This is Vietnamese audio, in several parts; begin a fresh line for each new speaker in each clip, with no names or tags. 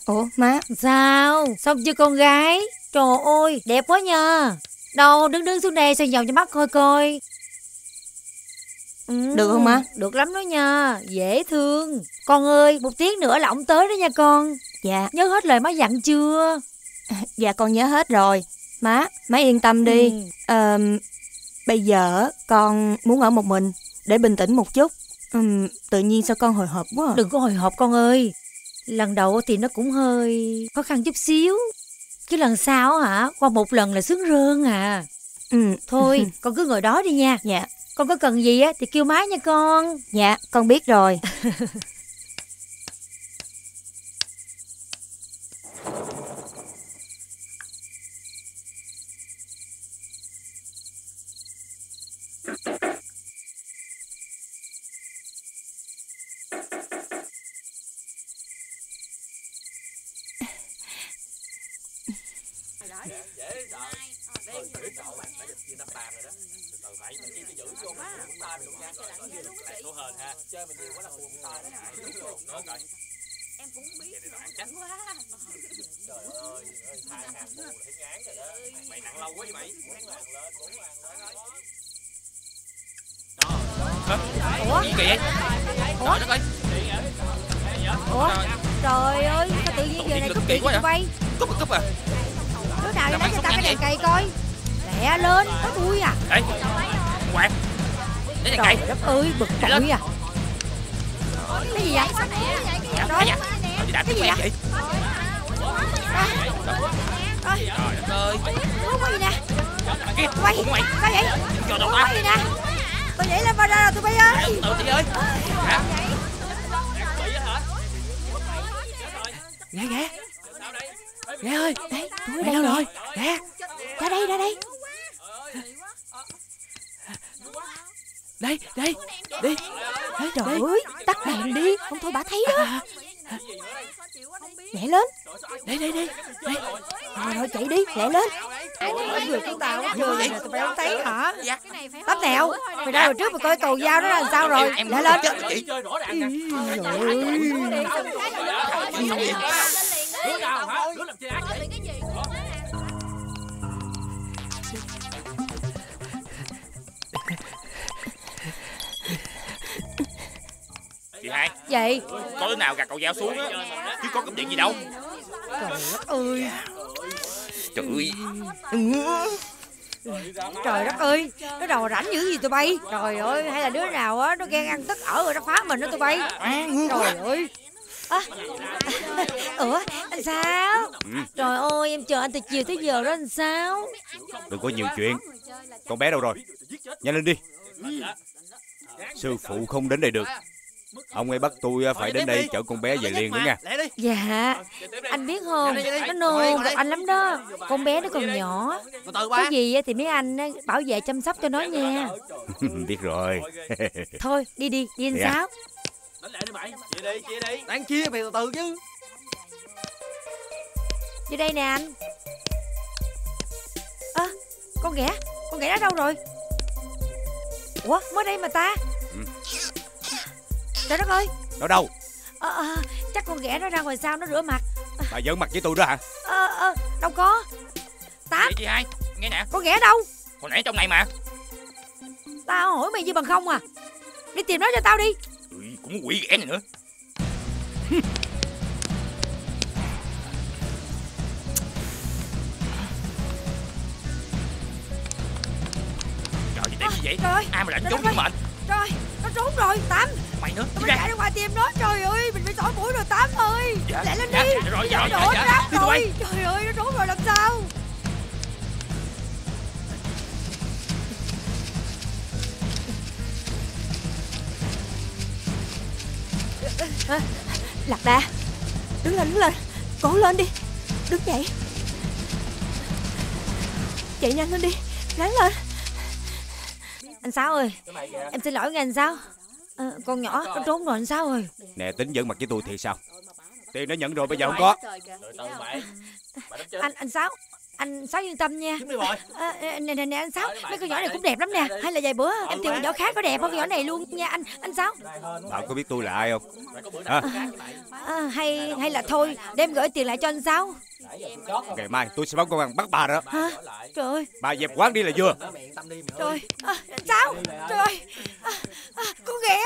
Ủa má?
Sao? Xong chưa con gái? Trời ơi, đẹp quá nha. Đâu, đứng xuống đây xoay vòng cho mắt coi coi.
Được không má?
Được lắm đó nha, dễ thương. Con ơi, 1 tiếng nữa là ổng tới đó nha con.
Dạ.
Nhớ hết lời má dặn chưa?
Dạ con nhớ hết rồi. Má yên tâm đi. Bây giờ con muốn ở một mình để bình tĩnh một chút. Tự nhiên sao con hồi hộp quá à.
Đừng có hồi hộp con ơi. Lần đầu thì nó cũng hơi khó khăn chút xíu, chứ lần sau hả, qua một lần là sướng rơn à. Thôi con cứ ngồi đó đi nha.
Dạ.
Con có cần gì á thì kêu má nha con.
Dạ con biết rồi.
Em cũng biết nặng quá. Trời ơi, 2 hàng buồn là thấy ngán rồi đó. Mày nặng lâu quá vậy mày. 4 ngàn lên, 4 ngàn lên.
Ủa?
Gì kỳ vậy?
Ủa?
Trời đất ơi.
Ủa? Trời ơi, sao tự nhiên giờ này cúp điện tụi bay?
Cúp à?
Đứa nào đi lấy cho tao cái đèn cày coi. Lẹ lên, có tôi à.
Ê, Quạt. Lấy đèn cày.
Trời đất ơi, bực bội à. Cái gì vậy?
Rồi. Đi đạp cái gì vậy?
Rồi.
Trời đất ơi.
Không có gì nè.
Kia,
Quay.
mày.
Sao vậy?
Cho đâu
Không có gì nè. Tôi nhảy lên vào ra rồi tụi bay ơi.
Tự đi ơi. Hả?
Ghé ơi. Đấy, tôi
Mày
đây
đâu
rồi.
rồi? Ra đây.
Đây. Đi.
Trời ơi, tắt đèn đi. Không thôi bà thấy đó. Nhảy lên.
Đây.
Rồi chạy đi, nhảy lên. Vừa của tao vừa vậy nè, tụi bay không thấy hả? Tắm nèo, mày ra hồi trước mày coi cầu dao đó là sao rồi? Lại lên.
Chị chơi rõ ràng nè. Đứa nào hả? Đứa làm chơi ác vậy? Chị Hai.
Vậy.
Có đứa nào gạt cậu dao xuống á, chứ có cụm điện gì đâu.
Trời đất ơi.
Trời ơi.
Trời đất ơi, nó đầu rảnh dữ gì tụi bay? Trời ơi, hay là đứa nào á nó ghen ăn tức ở rồi nó phá mình đó tụi bay. Trời ơi. Ủa, anh sao? Trời ơi, em chờ anh từ chiều tới giờ đó anh sao?
Đừng có nhiều chuyện. Con bé đâu rồi? Nhanh lên đi. Sư phụ không đến đây được. Ông ấy bắt tôi phải đến đây chở con bé về liền nữa nha.
Dạ, anh biết không, nó nôn gặp anh lắm đó. Con bé nó còn nhỏ. Có gì thì mấy anh bảo vệ chăm sóc cho nó nha.
Biết rồi.
Thôi, đi anh Sáu.
Đánh lại đi mày. Chia đi.
Đang chia mày từ từ chứ.
Vô đây nè anh. Con ghẻ đó đâu rồi? Ủa, mới đây mà ta. Trời đất ơi.
Nó đâu?
Chắc con ghẻ nó ra ngoài sau nó rửa mặt.
Bà giỡn mặt với tôi đó hả?
Đâu có. Tám.
Chị Hai, nghe nè.
Con ghẻ đâu?
Hồi nãy trong này mà.
Tao hỏi mày như bằng không à. Đi tìm nó cho tao đi.
Cũng quỷ ghẻ này nữa. Trời gì đẹp như vậy?
Trời ơi.
Ai mà rảnh trốn với mình?
Trời, nó trốn rồi Tám.
Mày nữa.
Tụi mình chạy ra ngoài tìm nó. Trời ơi, mình phải xỏ mũi rồi Tám ơi.
Dạ.
Lại lên
Dạ,
đi.
dạ, rồi, dạ,
Đổ
dạ,
rác
đi tụi
rồi. Trời ơi, nó trốn rồi làm sao?
Lạc Đà, đứng lên, cố lên đi, đứng dậy, chạy nhanh lên đi, ráng lên.
Anh Sáu ơi, em xin lỗi nghe anh Sáu. Con nhỏ nó trốn rồi anh Sáu ơi.
Nè, tính giỡn mặt với tôi thì sao? Tiền nó nhận rồi bây giờ không có.
Anh Sáu, Anh Sáu yên tâm nha.
Trứng đi bòi.
Nè anh Sáu, mấy con nhỏ này cũng đẹp lắm nè. Hay là vài bữa em tìm con nhỏ khác có đẹp hơn con nhỏ này luôn nha anh Sáu.
Bạn có biết tôi là ai không? Hả?
Hay là thôi để em gửi tiền lại cho anh Sáu.
Ngày mai tôi sẽ báo công an bắt bà đó.
Hả? Trời ơi.
Bà dẹp quán đi là vừa.
Trời anh Sáu. Trời ơi. Con ghẻ.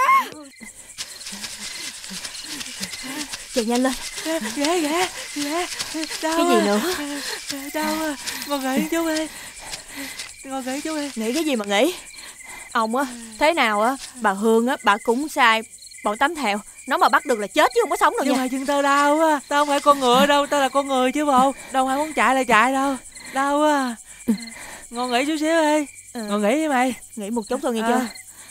Chạy nhanh lên.
Ghẻ. Đau.
Cái gì nữa?
Đau. Con nghỉ chú ơi. Con nghỉ chú ơi.
Nghĩ cái gì mà nghĩ? Ông á, thế nào á, bà Hương á, bà cũng sai bọn Tám Thẹo. Nó mà bắt được là chết chứ không có sống đâu nha.
Nhưng mà chân tao đau á. Tao không phải con ngựa đâu, tao là con người chứ bộ. Đâu phải muốn chạy là chạy đâu. Đau á. Ngon nghỉ chút xíu đi. Ngon nghỉ đi mày.
Nghỉ một chút thôi nghe chưa?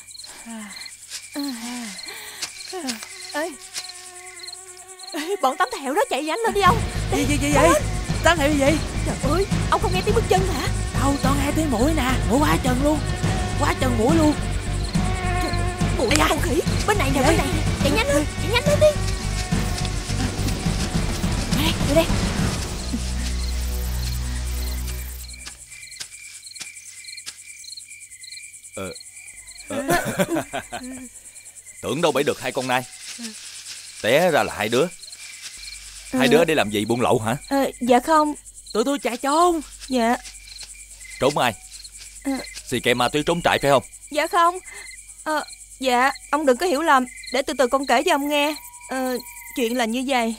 Ê, bọn Tám Thẹo đó, chạy nhanh lên đi ông.
Gì vậy? Tám Thẹo gì?
Trời ơi, ông không nghe tiếng bước chân hả?
Đâu, tao nghe tiếng mũi nè. Mũi quá chừng luôn. Quá chừng mũi luôn.
Mũi con khỉ. Bên này nè, bên này. Chạy nhanh lên đi. Đây.
Tưởng đâu bẫy được hai con nai. Té ra là hai đứa. Hai đứa để làm gì, buôn lậu hả?
Dạ không.
Tụi tôi chạy trốn.
Dạ.
Trốn ai? Xì kè ma túy trốn trại phải không?
Dạ không. Dạ, ông đừng có hiểu lầm. Để từ từ con kể cho ông nghe. Chuyện là như vậy.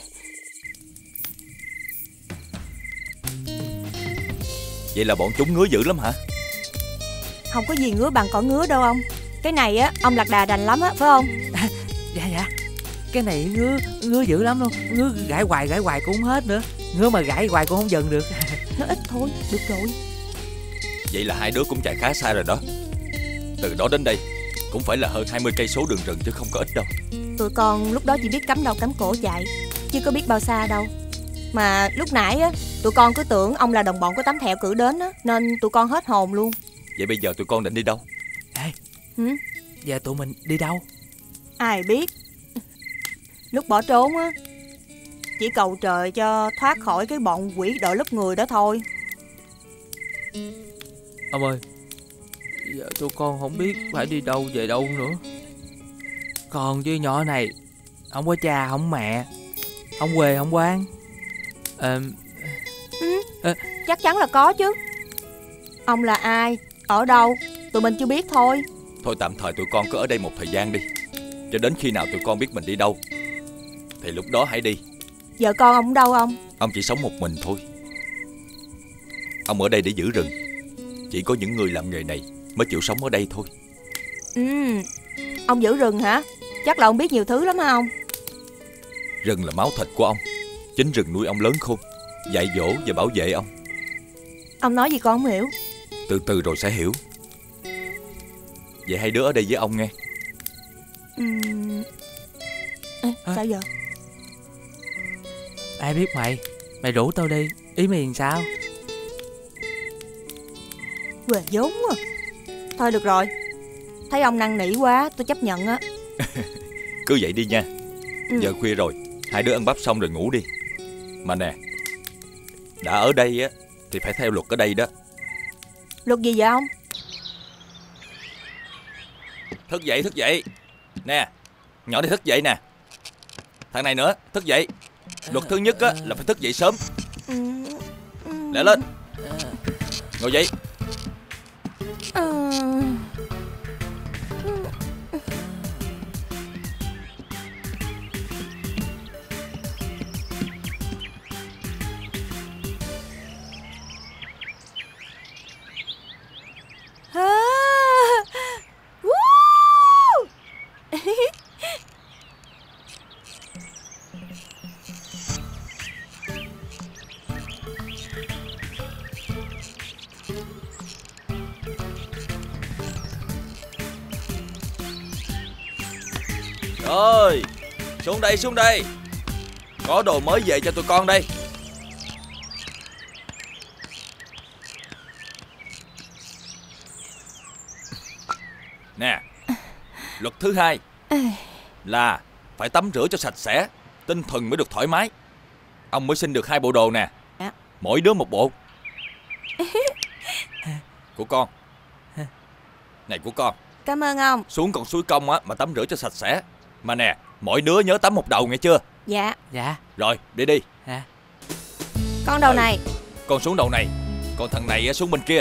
Vậy là bọn chúng ngứa dữ lắm hả?
Không có gì ngứa bằng cỏ ngứa đâu ông. Cái này á, ông lạc đà đành lắm á, phải không?
Dạ. Cái này ngứa dữ lắm luôn. Ngứa gãi hoài cũng không hết nữa. Ngứa mà gãi hoài cũng không dừng được.
Nó ít thôi, được rồi.
Vậy là hai đứa cũng chạy khá xa rồi đó. Từ đó đến đây cũng phải là hơn 20 cây số đường rừng chứ không có ít đâu.
Tụi con lúc đó chỉ biết cắm đầu cắm cổ chạy, chứ có biết bao xa đâu. Mà lúc nãy á, tụi con cứ tưởng ông là đồng bọn của Tám Thẹo cử đến á, nên tụi con hết hồn luôn.
Vậy bây giờ tụi con định đi đâu?
Giờ tụi mình đi đâu?
Ai biết. Lúc bỏ trốn á, chỉ cầu trời cho thoát khỏi cái bọn quỷ đội lớp người đó thôi.
Ông ơi, giờ tụi con không biết phải đi đâu về đâu nữa. Còn với nhỏ này, không có cha không mẹ, không quê không quán.
Chắc chắn là có chứ. Ông là ai, ở đâu, tụi mình chưa biết thôi.
Thôi tạm thời tụi con cứ ở đây một thời gian đi. Cho đến khi nào tụi con biết mình đi đâu thì lúc đó hãy đi.
Vợ con ông đâu ông?
Ông chỉ sống một mình thôi. Ông ở đây để giữ rừng. Chỉ có những người làm nghề này mới chịu sống ở đây thôi.
Ông giữ rừng hả? Chắc là ông biết nhiều thứ lắm hả ông?
Rừng là máu thịt của ông. Chính rừng nuôi ông lớn khôn, dạy dỗ và bảo vệ ông.
Ông nói gì con không hiểu.
Từ từ rồi sẽ hiểu. Vậy hai đứa ở đây với ông nghe.
Sao giờ?
Ai biết mày rủ tao đi. Ý mày làm sao?
Quê vốn à. Thôi được rồi, thấy ông năn nỉ quá, tôi chấp nhận á.
Cứ vậy đi nha. Giờ khuya rồi, hai đứa ăn bắp xong rồi ngủ đi. Mà nè, đã ở đây á thì phải theo luật ở đây đó.
Luật gì vậy ông?
Thức dậy. Nè, nhỏ đi thức dậy nè. Thằng này nữa, thức dậy. Luật thứ nhất á là phải thức dậy sớm. Lẹ lên. Ngồi dậy. Rồi, xuống đây. Có đồ mới về cho tụi con đây. Nè, luật thứ hai là phải tắm rửa cho sạch sẽ, tinh thần mới được thoải mái. Ông mới xin được 2 bộ đồ nè. Mỗi đứa một bộ. Của con. Này của con.
Cảm ơn ông.
Xuống con suối công á mà tắm rửa cho sạch sẽ. Mà nè, mỗi đứa nhớ tắm một đầu nghe chưa?
Dạ.
Dạ.
Rồi, đi.
Dạ.
Con đầu này.
Con xuống đầu này. Còn thằng này xuống bên kia.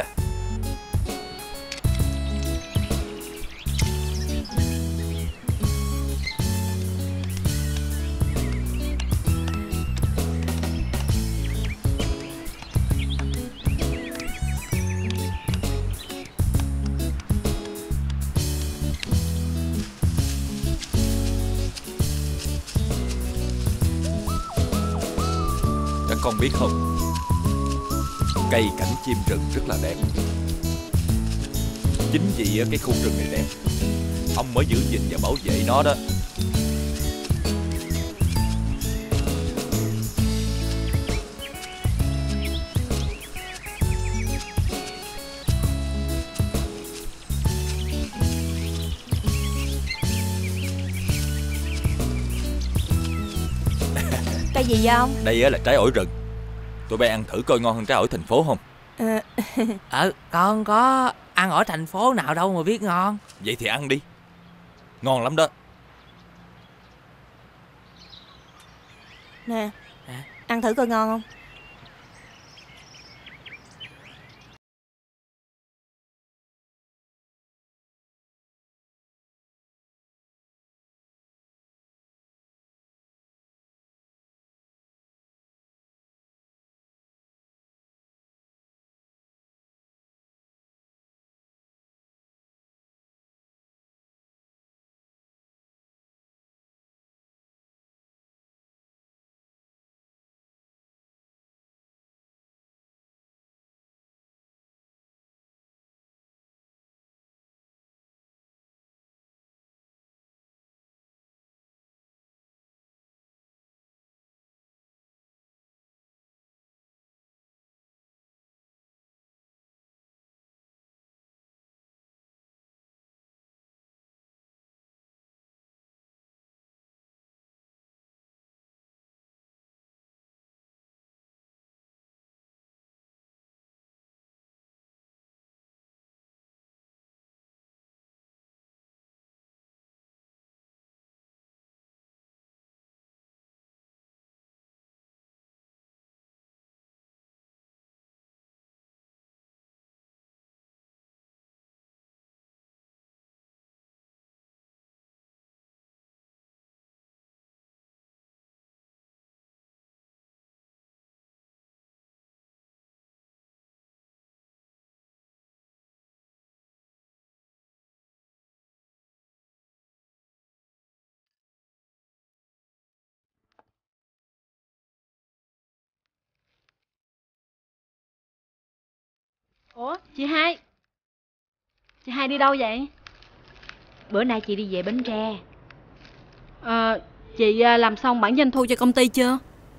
Các con biết không, cây cảnh chim rừng rất là đẹp. Chính vì cái khu rừng này đẹp, ông mới giữ gìn và bảo vệ nó đó.
Cây gì vậy ông?
Đây là trái ổi rừng. Tụi bay ăn thử coi ngon hơn trái ổi thành phố không?
Con có ăn ở thành phố nào đâu mà biết ngon.
Vậy thì ăn đi, ngon lắm đó.
Nè, ăn thử coi ngon không?
Ủa, chị hai đi đâu vậy?
Bữa nay chị đi về Bến Tre.
Chị làm xong bản doanh thu cho công ty chưa?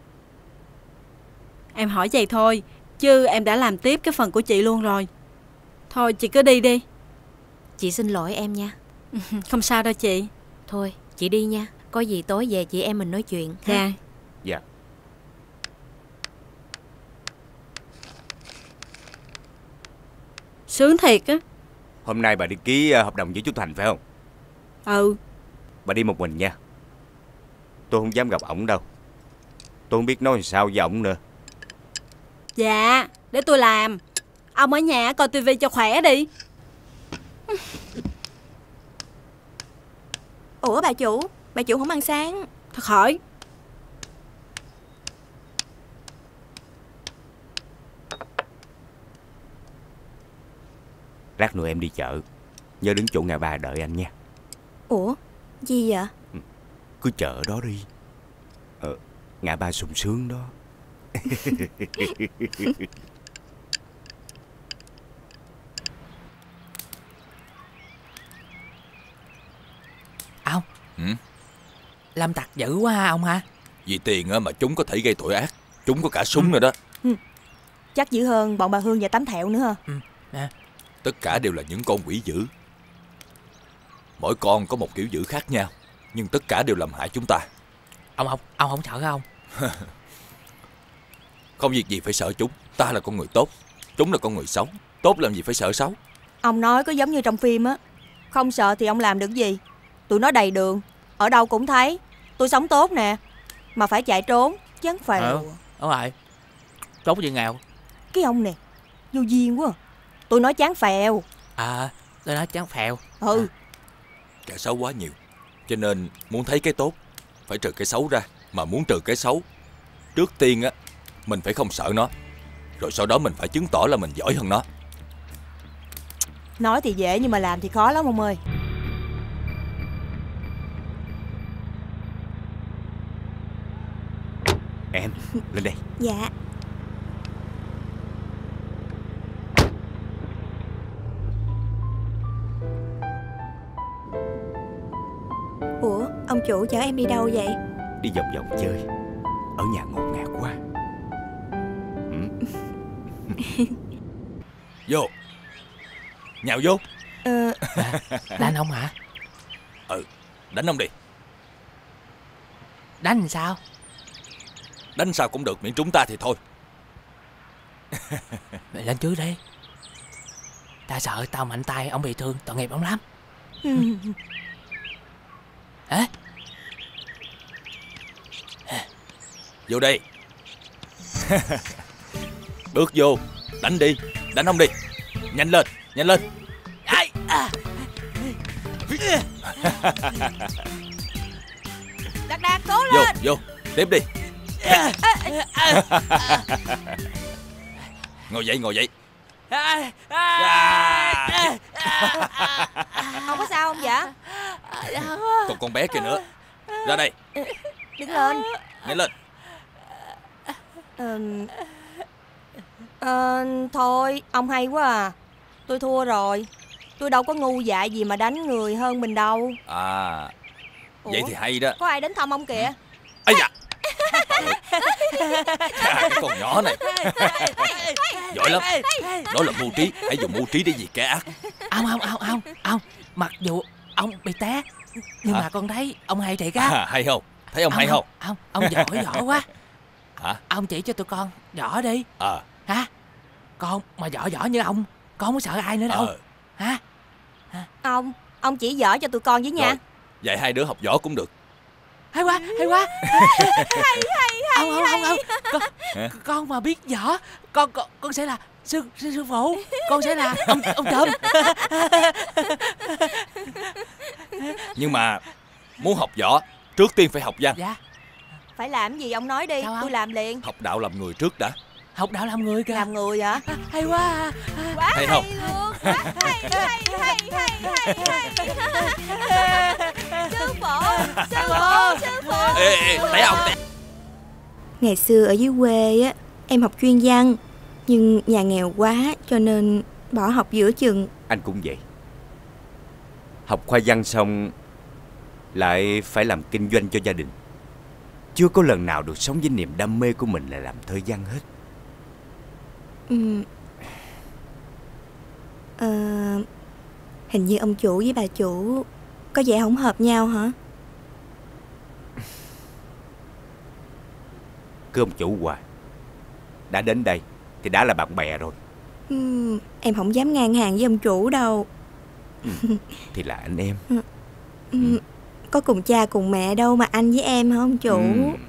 Em hỏi vậy thôi, chứ em đã làm tiếp cái phần của chị luôn rồi. Thôi chị cứ đi đi.
Chị xin lỗi em nha.
Không sao đâu chị.
Thôi chị đi nha, có gì tối về chị em mình nói chuyện.
Dạ.
Dạ.
Sướng thiệt á.
Hôm nay bà đi ký hợp đồng với chú Thành phải không?
Ừ.
Bà đi một mình nha. Tôi không dám gặp ổng đâu. Tôi không biết nói sao với ổng nữa.
Dạ, để tôi làm. Ông ở nhà coi tivi cho khỏe đi.
Ủa bà chủ không ăn sáng.
Thật khỏi.
Lát nữa em đi chợ, nhớ đứng chỗ ngã ba đợi anh nha.
Ủa, gì vậy?
Cứ chợ đó đi. Ngã ba sung sướng đó.
Ông làm tặc dữ quá ha ông hả?
Vì tiền mà chúng có thể gây tội ác. Chúng có cả súng nữa đó.
Chắc dữ hơn bọn bà Hương và Tám Thẹo nữa ha.
Tất cả đều là những con quỷ dữ. Mỗi con có một kiểu dữ khác nhau, nhưng tất cả đều làm hại chúng ta.
Ông không sợ không?
Không việc gì phải sợ chúng. Ta là con người tốt. Chúng là con người xấu, tốt làm gì phải sợ xấu.
Ông nói có giống như trong phim á. Không sợ thì ông làm được gì? Tụi nó đầy đường, ở đâu cũng thấy. Tôi sống tốt nè, mà phải chạy trốn, chán phèo.
Đúng rồi. Trốn gì nghèo.
Cái ông nè, vô duyên quá. Tôi nói chán phèo.
Tôi nói chán phèo.
Kẻ xấu quá nhiều, cho nên muốn thấy cái tốt phải trừ cái xấu ra. Mà muốn trừ cái xấu, trước tiên á, mình phải không sợ nó, rồi sau đó mình phải chứng tỏ là mình giỏi hơn nó.
Nói thì dễ nhưng mà làm thì khó lắm ông ơi.
Em, lên đây.
Dạ. Ủa, ông chủ chở em đi đâu vậy?
Đi vòng vòng chơi. Ở nhà ngột ngạt quá.
Vô. Nhào vô.
Đánh ông hả?
Đánh ông đi.
Đánh làm sao?
Đánh sao cũng được, miễn trúng ta thì thôi.
Mày lên trước đi. Ta sợ tao mạnh tay ông bị thương, tội nghiệp ông lắm. Hả?
Vô đây. Bước vô. Đánh đi. Đánh ông đi. Nhanh lên. Nhanh lên.
Đạt cố lên.
Vô. Tiếp đi. Ngồi dậy.
Không có sao không dạ?
Còn con bé kia nữa. Ra đây.
Đứng lên.
Nhanh lên.
Thôi, ông hay quá à. Tôi thua rồi. Tôi đâu có ngu dại gì mà đánh người hơn mình đâu.
Vậy thì hay đó.
Có ai đến thăm ông kìa?
Ây da. Cái con nhỏ này giỏi lắm. Đó là mưu trí. Hãy dùng mưu trí để diệt kẻ ác.
Ông. Mặc dù ông bị té, nhưng mà con thấy ông hay thiệt á.
Hay không? Thấy ông hay không?
Ông giỏi quá.
Hả?
Ông chỉ cho tụi con võ đi.
Hả?
Con mà giỏi như ông, con không có sợ ai nữa đâu. Hả?
Ông chỉ dở cho tụi con với nha.
Rồi, vậy hai đứa học võ cũng được.
Hay quá. Ông. Con mà biết võ, con sẽ là sư phụ. Con sẽ là ông trộm.
Nhưng mà muốn học võ, trước tiên phải học văn.
Dạ.
Phải làm gì ông nói đi. Tôi làm liền.
Học đạo làm người trước đã.
Học đạo làm người kìa.
Làm người hả?
Hay quá.
Hay không?
Hay. Sư phụ.
Ê, té ông.
Ngày xưa ở dưới quê á, em học chuyên văn, nhưng nhà nghèo quá cho nên bỏ học giữa chừng.
Anh cũng vậy. Học khoa văn xong lại phải làm kinh doanh cho gia đình. Chưa có lần nào được sống với niềm đam mê của mình là làm thơ văn hết.
Hình như ông chủ với bà chủ có vẻ không hợp nhau hả?
Cứ ông chủ hoài. Đã đến đây thì đã là bạn bè rồi.
Em không dám ngang hàng với ông chủ đâu.
Thì là anh em.
Có cùng cha cùng mẹ đâu mà anh với em hả ông chủ?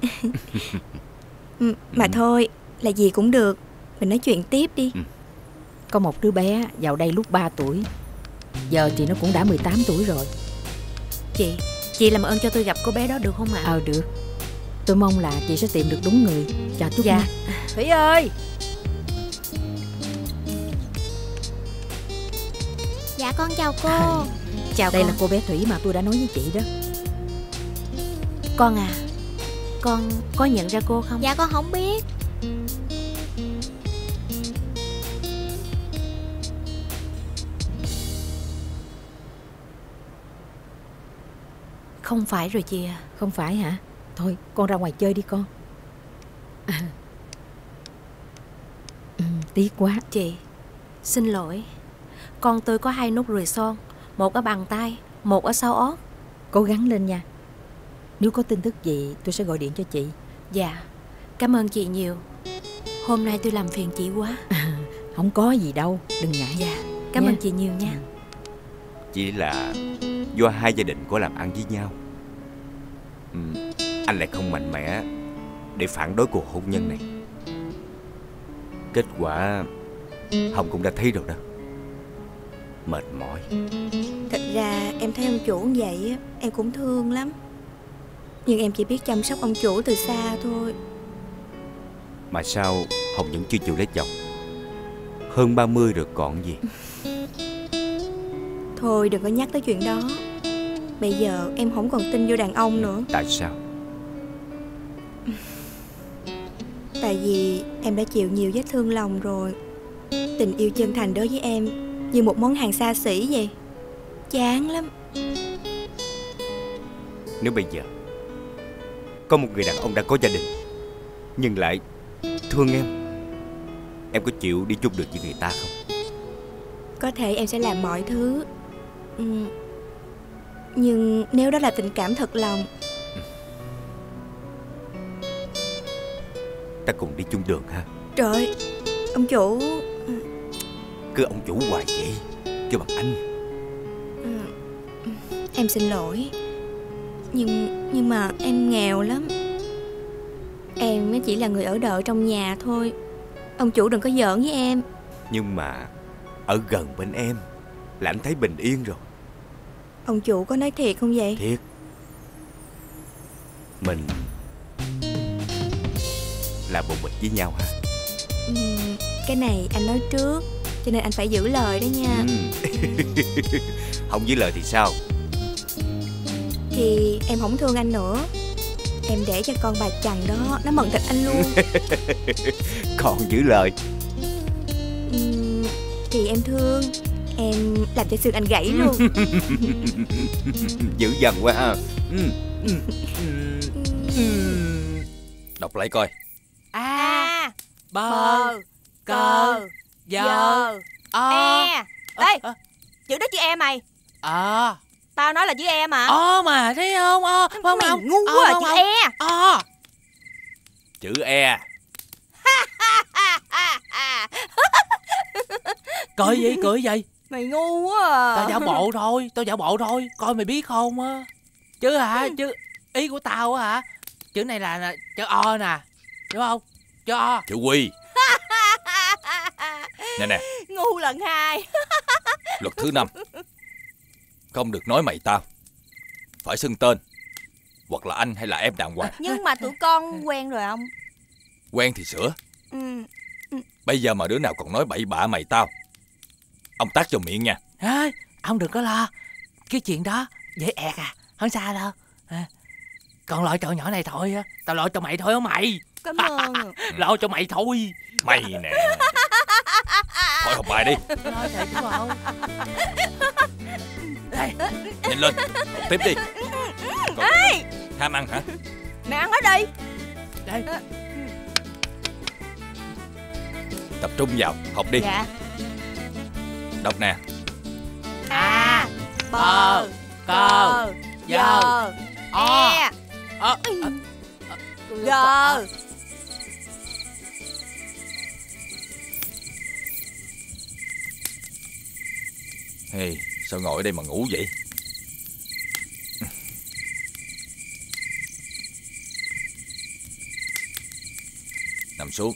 Mà thôi, là gì cũng được. Mình nói chuyện tiếp đi.
Có một đứa bé vào đây lúc 3 tuổi. Giờ thì nó cũng đã 18 tuổi rồi.
Chị làm ơn cho tôi gặp cô bé đó được không ạ?
Được. Tôi mong là chị sẽ tìm được đúng người. Chào Trúc nha. Thủy ơi.
Dạ con chào cô.
Chào
Đây
con.
là cô bé Thủy mà tôi đã nói với chị đó.
Con à, con có nhận ra cô không?
Dạ con không biết.
Không phải rồi chị à.
Không phải hả? Thôi con ra ngoài chơi đi con. Tiếc quá.
Chị, xin lỗi. Con tôi có 2 nốt ruồi son, một ở bàn tay, một ở sau ót.
Cố gắng lên nha. Nếu có tin tức gì tôi sẽ gọi điện cho chị.
Dạ, cảm ơn chị nhiều. Hôm nay tôi làm phiền chị quá.
Không có gì đâu, đừng ngại.
Dạ, cảm ơn chị nhiều nha.
Chỉ là do hai gia đình có làm ăn với nhau, anh lại không mạnh mẽ để phản đối cuộc hôn nhân này. Kết quả Hồng cũng đã thấy rồi đó. Mệt mỏi.
Thật ra em thấy ông chủ như vậy á, em cũng thương lắm. Nhưng em chỉ biết chăm sóc ông chủ từ xa thôi.
Mà sao Hồng vẫn chưa chịu lấy chồng? Hơn 30 rồi còn gì.
Thôi đừng có nhắc tới chuyện đó. Bây giờ em không còn tin vô đàn ông nữa.
Tại sao?
Tại vì em đã chịu nhiều vết thương lòng rồi. Tình yêu chân thành đối với em như một món hàng xa xỉ vậy. Chán lắm.
Nếu bây giờ có một người đàn ông đã có gia đình nhưng lại thương em có chịu đi chung được với người ta không?
Có thể em sẽ làm mọi thứ, nhưng nếu đó là tình cảm thật lòng.
Ta cùng đi chung đường ha.
Trời, ông chủ.
Cứ ông chủ hoài vậy, kêu bằng anh.
Em xin lỗi. Nhưng mà em nghèo lắm. Em chỉ là người ở đợ trong nhà thôi. Ông chủ đừng có giỡn với em.
Nhưng mà ở gần bên em là anh thấy bình yên rồi.
Ông chủ có nói thiệt không vậy?
Thiệt. Mình là một mình với nhau ha.
Cái này anh nói trước, cho nên anh phải giữ lời đó nha.
Không giữ lời thì sao?
Thì em không thương anh nữa. Em để cho con bà chằn đó nó mần thịt anh luôn.
Còn giữ lời.
Thì em thương. Em làm cho xương anh gãy luôn.
Dữ dằn quá ha.
Đọc lại coi.
A
bờ
cờ giờ
e. Ê, chữ đó chữ e mày. Tao nói là chữ e mà.
Mà thấy không? Không
mày
không
ngu quá chữ e.
Chữ e.
Cười gì?
Mày ngu quá à.
Tao giả bộ thôi, coi mày biết không á. Chứ hả, chứ ý của tao á hả, chữ này là chữ o nè, đúng không? Chữ o.
Chữ quy. Nè
Ngu lần 2.
Luật thứ 5. Không được nói mày tao, phải xưng tên, hoặc là anh hay là em đàng hoàng.
Nhưng mà tụi con quen rồi ông.
Quen thì sửa. Bây giờ mà đứa nào còn nói bậy bạ mày tao, ông tát vào miệng nha.
Ông đừng có lo, cái chuyện đó dễ ẹt à, không sao đâu. Còn lo cho nhỏ này thôi á, tao lo cho mày thôi á mày.
Cảm ơn.
Lo cho mày thôi.
Mày nè. Thôi học bài đi.
Lo thiệt chứ không.
Nhanh lên, học tiếp đi.
Ê,
ham ăn hả?
mày ăn hết đi.
Đây.
Tập trung vào, học đi.
Dạ.
Đọc nè.
A
bờ cờ giờ
e gờ.
Hey, sao ngồi ở đây mà ngủ vậy? Nằm xuống.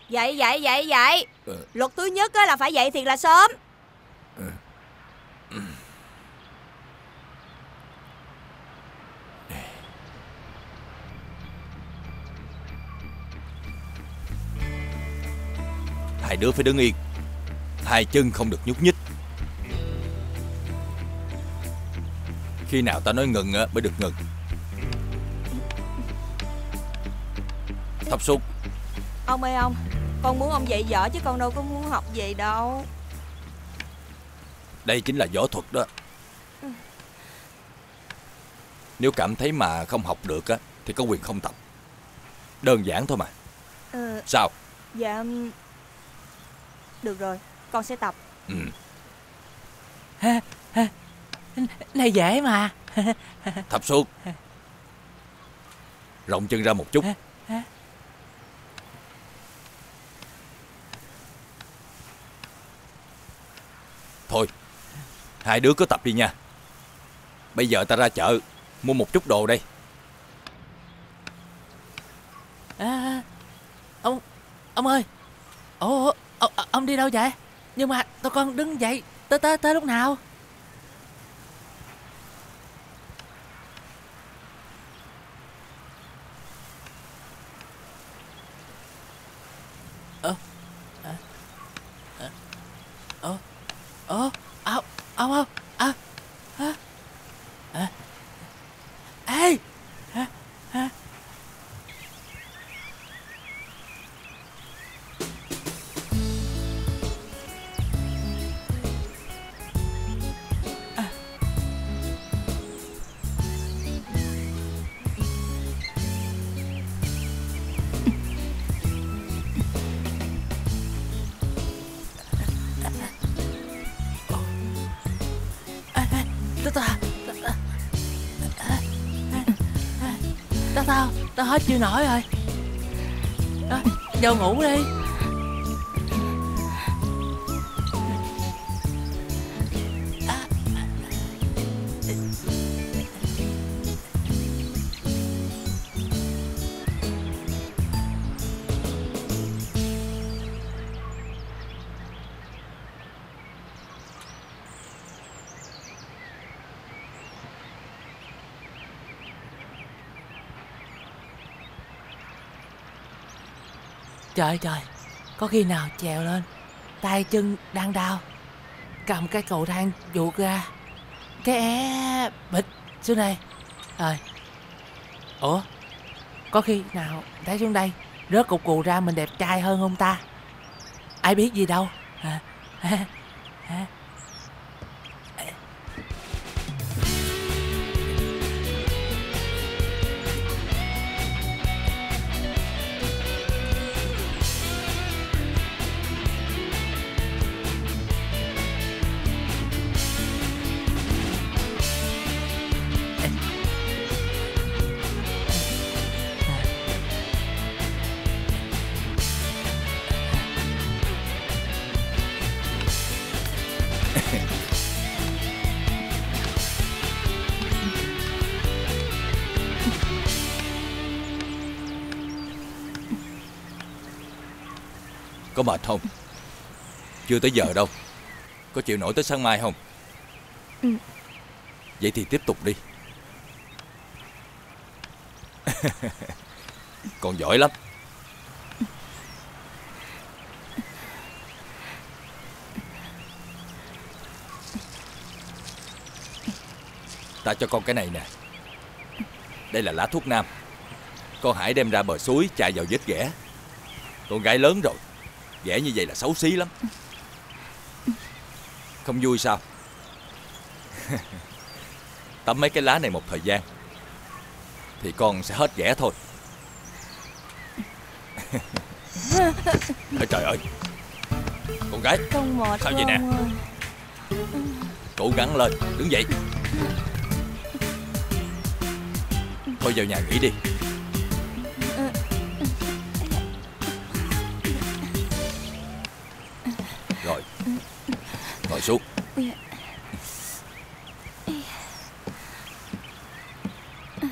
Dậy. Luật thứ nhất là phải dậy thiệt là sớm.
Hai đứa phải đứng yên, hai chân không được nhúc nhích. Khi nào ta nói ngừng mới được ngừng. Thập Xuân.
Ông ơi ông, con muốn ông dạy võ chứ con đâu có muốn học gì đâu.
Đây chính là võ thuật đó. Nếu cảm thấy mà không học được thì có quyền không tập. Đơn giản thôi mà. Sao?
Dạ, được rồi, con sẽ tập.
Này dễ mà.
Thập Xuân, rộng chân ra một chút. Thôi, hai đứa cứ tập đi nha. Bây giờ ta ra chợ mua một chút đồ đây.
Ông ơi. Ồ, ông đi đâu vậy? Nhưng mà tụi con đứng dậy tới lúc nào? Ê. Tao hết chịu nổi rồi. Vô ngủ đi. Trời, có khi nào trèo lên tay chân đang đau, cầm cái cầu thang vuột ra, cái é bịch xuống đây rồi. Ủa, có khi nào té xuống đây rớt cục cù ra mình đẹp trai hơn không ta? Ai biết gì đâu.
Có mệt không? Chưa tới giờ đâu. Có chịu nổi tới sáng mai không? Vậy thì tiếp tục đi. Còn giỏi lắm. Ta cho con cái này nè. Đây là lá thuốc nam. Con hãy đem ra bờ suối chà vào vết ghẻ. Con gái lớn rồi, ghẻ như vậy là xấu xí lắm. Không vui sao? Tắm mấy cái lá này một thời gian thì con sẽ hết ghẻ thôi. Ôi trời ơi, con gái,
con mệt
sao vậy nè? Cố gắng lên, đứng dậy. Thôi vào nhà nghỉ đi. Rồi, ngồi xuống.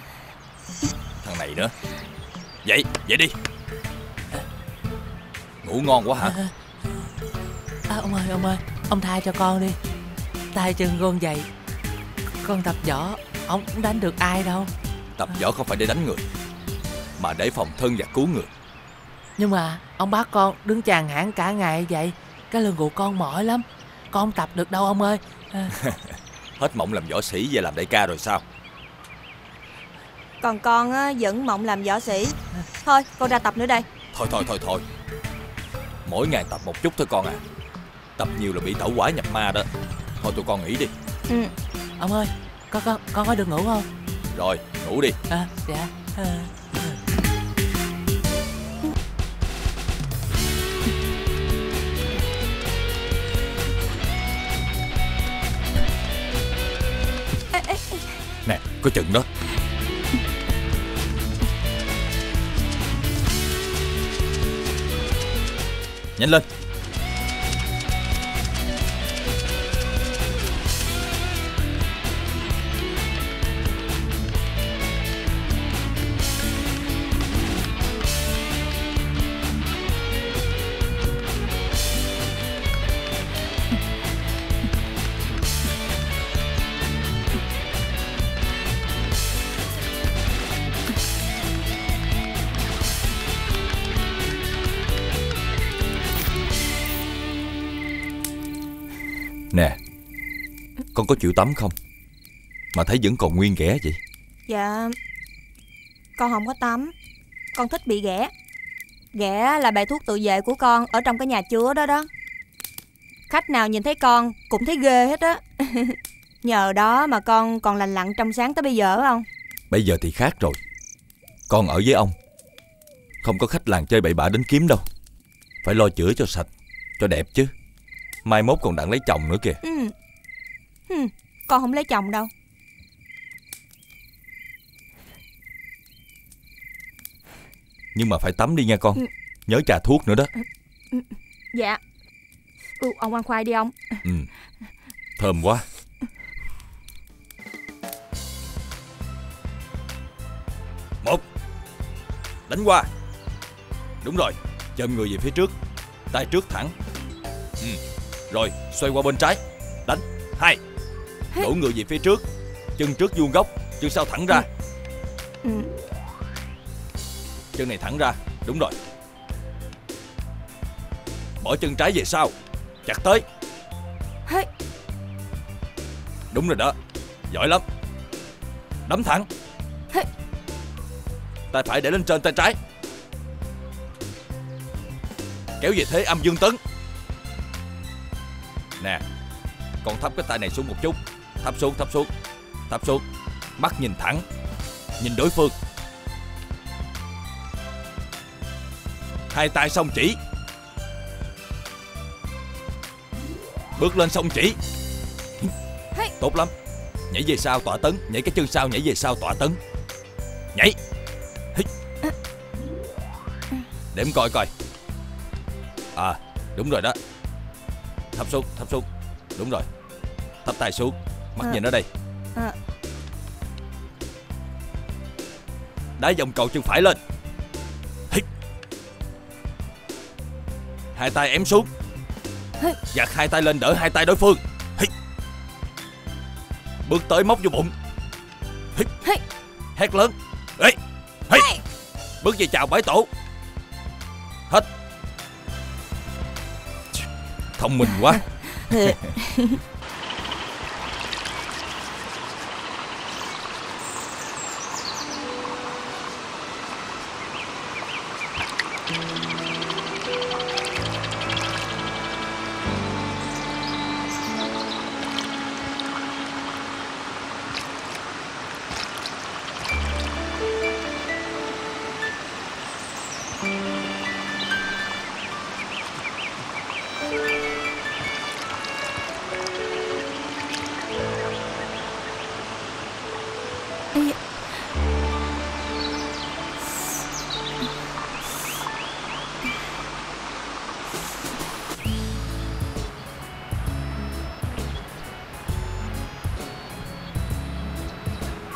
Thằng này nữa. Dậy, dậy đi. Ngủ ngon quá hả?
Ông ơi, ông tha cho con đi. Tay chân run vậy, con tập võ ông cũng đánh được ai đâu.
Tập võ không phải để đánh người, mà để phòng thân và cứu người.
Nhưng mà ông bắt con đứng chàng hãng cả ngày vậy, cái lưng của con mỏi lắm. Con không tập được đâu ông ơi.
Hết mộng làm võ sĩ về làm đại ca rồi sao?
Còn con á, vẫn mộng làm võ sĩ. Thôi con ra tập nữa đây.
Thôi. Mỗi ngày tập một chút thôi con à. Tập nhiều là bị tẩu hỏa nhập ma đó. Thôi tụi con nghỉ đi.
Ông ơi, con có được ngủ không?
Rồi, ngủ đi.
Dạ.
Nè, có chừng đó. Nhanh lên. Nè, con có chịu tắm không? Mà thấy vẫn còn nguyên ghẻ vậy.
Dạ, con không có tắm. Con thích bị ghẻ. Ghẻ là bài thuốc tự vệ của con ở trong cái nhà chứa đó đó. Khách nào nhìn thấy con cũng thấy ghê hết á. Nhờ đó mà con còn lành lặn trong sáng tới bây giờ không?
Bây giờ thì khác rồi. Con ở với ông, không có khách làng chơi bậy bạ đến kiếm đâu. Phải lo chữa cho sạch, cho đẹp chứ. Mai mốt còn đặng lấy chồng nữa kìa.
Con không lấy chồng đâu.
Nhưng mà phải tắm đi nha con. Nhớ trà thuốc nữa đó.
Dạ. Ông ăn khoai đi ông.
Thơm quá. Một, đánh qua. Đúng rồi, chồm người về phía trước, tay trước thẳng. Rồi xoay qua bên trái, đánh. Hai, đổ người về phía trước, chân trước vuông góc, chân sau thẳng ra. Chân này thẳng ra, đúng rồi. Bỏ chân trái về sau, chặt tới. Đúng rồi đó, giỏi lắm. Đấm thẳng. Tay phải để lên trên tay trái, kéo về thế âm dương tấn. Nè, con thấp cái tay này xuống một chút. Thấp xuống, thấp xuống, thấp xuống. Mắt nhìn thẳng, nhìn đối phương. Hai tay song chỉ, bước lên song chỉ. Tốt lắm. Nhảy về sau tọa tấn. Nhảy cái chân sau, nhảy về sau tọa tấn. Nhảy. Để em coi coi. À, đúng rồi đó. Thấp xuống, thấp xuống. Đúng rồi. Thấp tay xuống, mắt nhìn ở đây. Đá vòng cầu chân phải lên. Hai tay ém xuống, giặt hai tay lên đỡ hai tay đối phương. Bước tới móc vô bụng. Hét lớn. Bước về chào bái tổ. Hết. Thông minh quá.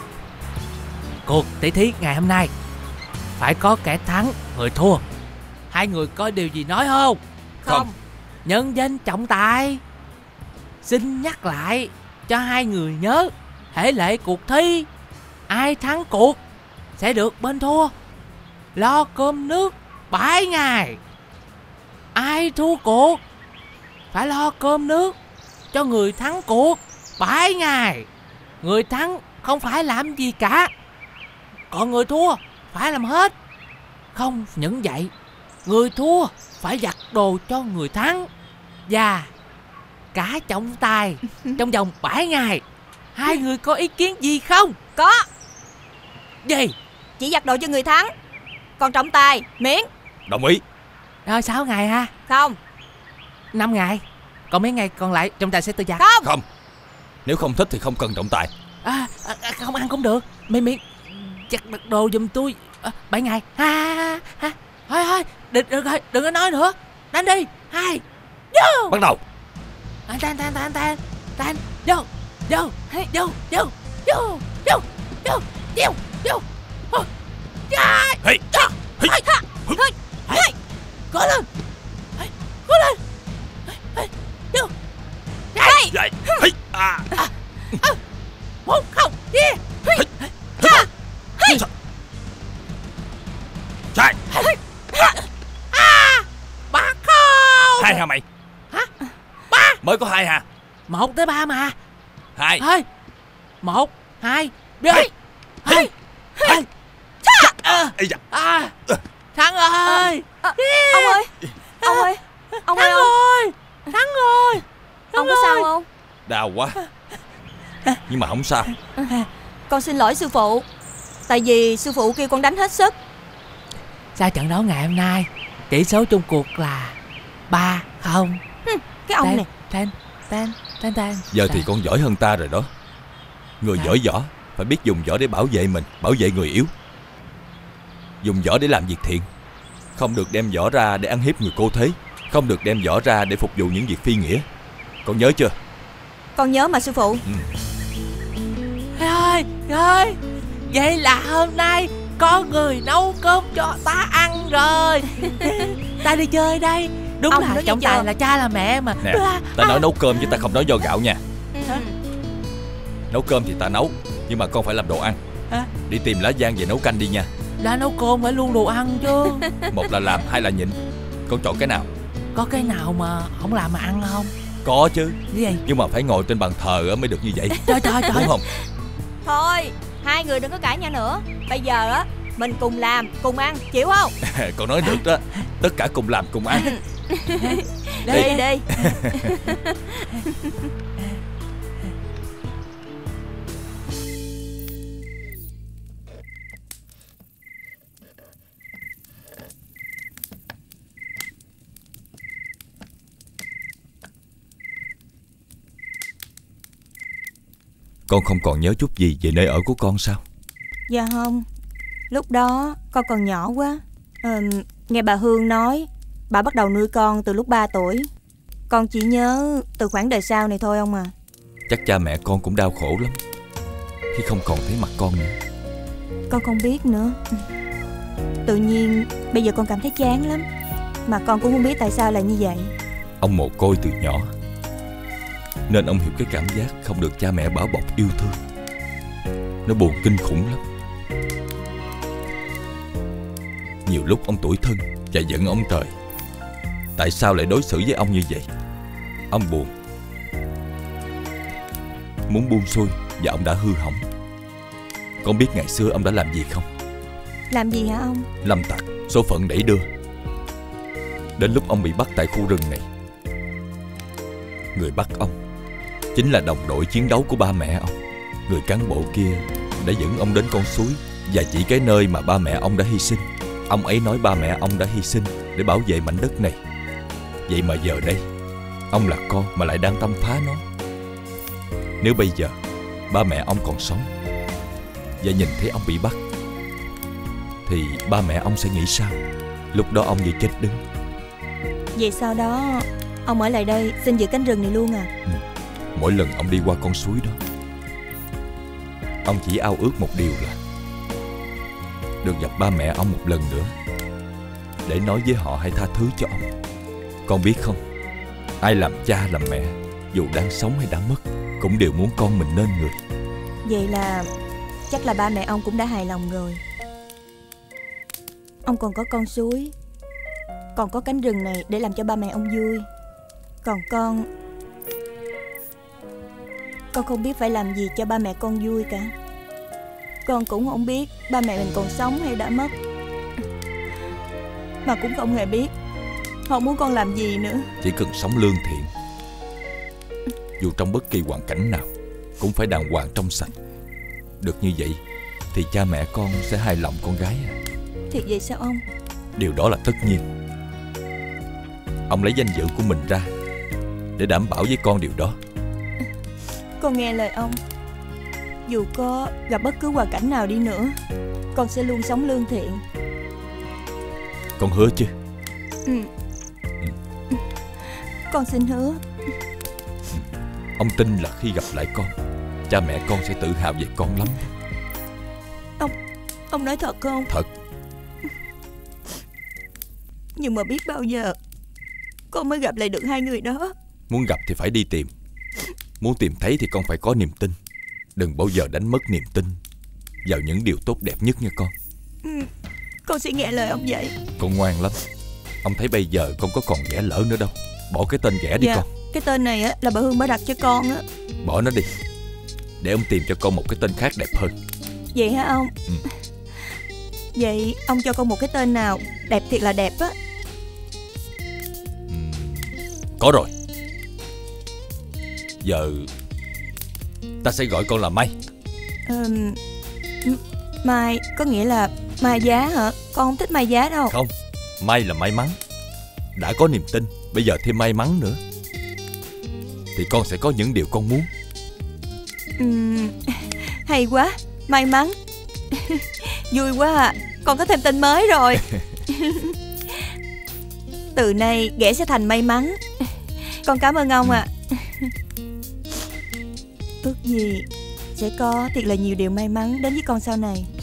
Cuộc tỷ thí ngày hôm nay phải có kẻ thắng người thua. Hai người có điều gì nói không?
Không.
Nhân danh trọng tài, xin nhắc lại cho hai người nhớ, thể lệ cuộc thi, ai thắng cuộc sẽ được bên thua lo cơm nước 7 ngày. Ai thua cuộc phải lo cơm nước cho người thắng cuộc 7 ngày. Người thắng không phải làm gì cả, còn người thua phải làm hết. Không những vậy, người thua phải giặt đồ cho người thắng. Và cả trọng tài trong vòng 7 ngày. Hai người có ý kiến gì không?
Có.
Gì?
Chỉ giặt đồ cho người thắng, còn trọng tài miễn.
Đồng ý.
Rồi 6 ngày ha?
Không.
5 ngày. Còn mấy ngày còn lại trọng tài sẽ tự giặt.
Không. Nếu không thích thì không cần trọng tài.
Không ăn cũng được. Miễn giặt đồ giùm tôi 7 ngày. Thôi đừng có nói nữa. Đánh đi. 2 vô.
Bắt đầu.
Tan vô.
Hey.
Cố lên. Cố lên. Vô.
Dậy. Hey.
Một không đi.
Sai.
Ba không.
2 hả mày?
Hả? 3.
Mới có 2 hả?
1 tới 3 mà.
2.
1 2 đi. 2. Thắng rồi.
Ông ơi.
Thắng rồi.
Ông có sao không?
Đau quá. Nhưng mà không sao.
Con xin lỗi sư phụ. Tại vì sư phụ kêu con đánh hết sức.
Sau trận đấu ngày hôm nay, tỷ số chung cuộc là 3-0.
Cái ông này.
Tan.
Giờ thì con giỏi hơn ta rồi đó. Người giỏi võ phải biết dùng võ để bảo vệ mình, bảo vệ người yếu. Dùng võ để làm việc thiện, không được đem võ ra để ăn hiếp người cô thế, không được đem võ ra để phục vụ những việc phi nghĩa. Con nhớ chưa?
Con nhớ mà sư phụ.
Rồi. Vậy là hôm nay có người nấu cơm cho ta ăn rồi. Ta đi chơi đây. Đúng
ông
là trọng tài là cha là mẹ mà.
Nè, ta nói nấu cơm chứ ta không nói do gạo nha. Nấu cơm thì ta nấu, nhưng mà con phải làm đồ ăn. Đi tìm lá giang về nấu canh đi nha.
Đã nấu cơm phải luôn đồ ăn chứ.
Một là làm, hai là nhịn. Con chọn cái nào?
Có cái nào mà không làm mà ăn không?
Có chứ.
Cái gì?
Nhưng mà phải ngồi trên bàn thờ mới được như vậy.
Trời.
Đúng không?
Thôi, hai người đừng có cãi nhau nữa. Bây giờ á, mình cùng làm, cùng ăn, chịu không?
Con nói được đó. Tất cả cùng làm, cùng ăn.
Đi.
Con không còn nhớ chút gì về nơi ở của con sao?
Dạ không. Lúc đó con còn nhỏ quá. Nghe bà Hương nói bà bắt đầu nuôi con từ lúc 3 tuổi. Con chỉ nhớ từ khoảng đời sau này thôi ông à.
Chắc cha mẹ con cũng đau khổ lắm khi không còn thấy mặt con nữa.
Con không biết nữa. Tự nhiên bây giờ con cảm thấy chán lắm. Mà con cũng không biết tại sao lại như vậy.
Ông mồ côi từ nhỏ, nên ông hiểu cái cảm giác không được cha mẹ bảo bọc yêu thương. Nó buồn kinh khủng lắm. Nhiều lúc ông tủi thân và giận ông trời. Tại sao lại đối xử với ông như vậy? Ông buồn, muốn buông xuôi, và ông đã hư hỏng. Con biết ngày xưa ông đã làm gì không?
Làm gì hả ông?
Lâm tặc, số phận đẩy đưa. Đến lúc ông bị bắt tại khu rừng này, người bắt ông chính là đồng đội chiến đấu của ba mẹ ông. Người cán bộ kia đã dẫn ông đến con suối và chỉ cái nơi mà ba mẹ ông đã hy sinh. Ông ấy nói ba mẹ ông đã hy sinh để bảo vệ mảnh đất này. Vậy mà giờ đây, ông là con mà lại đang tăm phá nó. Nếu bây giờ ba mẹ ông còn sống và nhìn thấy ông bị bắt, thì ba mẹ ông sẽ nghĩ sao? Lúc đó ông như chết đứng.
Vậy sau đó ông ở lại đây xin giữ cánh rừng này luôn à?
Mỗi lần ông đi qua con suối đó, ông chỉ ao ước một điều là được gặp ba mẹ ông một lần nữa. để nói với họ hãy tha thứ cho ông. Con biết không, ai làm cha làm mẹ, dù đang sống hay đã mất, cũng đều muốn con mình nên người.
Vậy là chắc là ba mẹ ông cũng đã hài lòng rồi. Ông còn có con suối, còn có cánh rừng này để làm cho ba mẹ ông vui. Còn con không biết phải làm gì cho ba mẹ con vui cả. Con cũng không biết ba mẹ mình còn sống hay đã mất, mà cũng không hề biết họ muốn con làm gì nữa.
Chỉ cần sống lương thiện, dù trong bất kỳ hoàn cảnh nào, cũng phải đàng hoàng trong sạch. Được như vậy thì cha mẹ con sẽ hài lòng con gái à.
Thiệt vậy sao ông?
Điều đó là tất nhiên. Ông lấy danh dự của mình ra để đảm bảo với con điều đó.
Con nghe lời ông. Dù có gặp bất cứ hoàn cảnh nào đi nữa, con sẽ luôn sống lương thiện.
Con hứa chứ?
Con xin hứa.
Ông tin là khi gặp lại con, cha mẹ con sẽ tự hào về con lắm.
Ông nói thật không?
Thật.
Nhưng mà biết bao giờ con mới gặp lại được hai người đó.
Muốn gặp thì phải đi tìm. Muốn tìm thấy thì con phải có niềm tin. Đừng bao giờ đánh mất niềm tin vào những điều tốt đẹp nhất nha con.
Con sẽ nghe lời ông vậy.
Con ngoan lắm. Ông thấy bây giờ con có còn ghẻ lỡ nữa đâu. Bỏ cái tên ghẻ đi con.
Cái tên này á là bà Hương bà đặt cho con á.
Bỏ nó đi, để ông tìm cho con một cái tên khác đẹp hơn.
Vậy hả ông? Vậy ông cho con một cái tên nào đẹp thiệt là đẹp á.
Có rồi. Giờ ta sẽ gọi con là Mai.
Mai có nghĩa là Mai giá hả? Con không thích Mai giá đâu.
Không, Mai là may mắn. Đã có niềm tin, bây giờ thêm may mắn nữa, thì con sẽ có những điều con muốn.
Hay quá, may mắn. Vui quá à, con có thêm tên mới rồi. Từ nay ghẻ sẽ thành may mắn. Con cảm ơn ông ạ. Ước gì sẽ có thiệt là nhiều điều may mắn đến với con sau này.